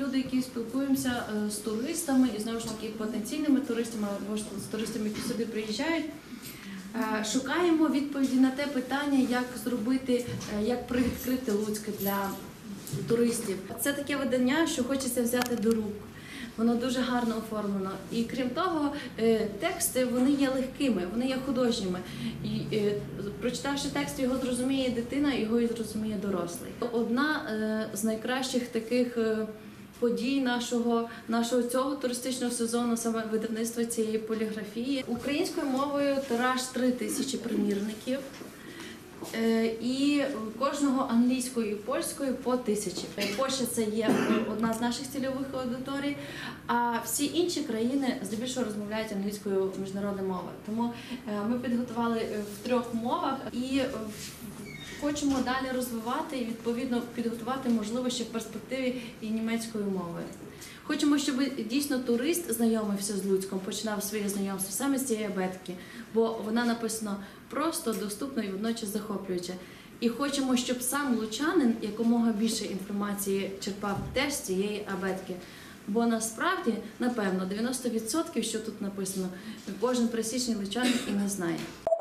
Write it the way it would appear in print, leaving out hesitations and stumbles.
люди, які спілкуємося з туристами і знову ж таки потенційними туристами або ж з туристами, які сюди приїжджають. Шукаємо відповіді на те питання, як зробити, як привідкрити Луцьк для туристів. Це таке видання, що хочеться взяти до рук. Воно дуже гарно оформлено. І крім того, тексти вони є легкими, вони є художніми. І прочитавши текст, його зрозуміє дитина, його і зрозуміє дорослий. Одна з найкращих таких подій нашого цього туристичного сезону, саме видавництво цієї поліграфії. Українською мовою тираж 3000 примірників. І кожного англійською і польською по 1000. Польща – це є одна з наших цільових аудиторій, а всі інші країни здебільшого розмовляють англійською міжнародною мовою. Тому ми підготували в 3 мовах і хочемо далі розвивати і відповідно підготувати, можливо, ще в перспективі і німецькою мовою. Хочемо, щоб дійсно турист знайомився з Луцьком, починав своє знайомство саме з цієї абетки, бо вона написана просто, доступно і водночас захоплююче. І хочемо, щоб сам лучанин якомога більше інформації черпав теж з цієї абетки. Бо насправді, напевно, 90%, що тут написано, кожен пересічний лучанин і не знає.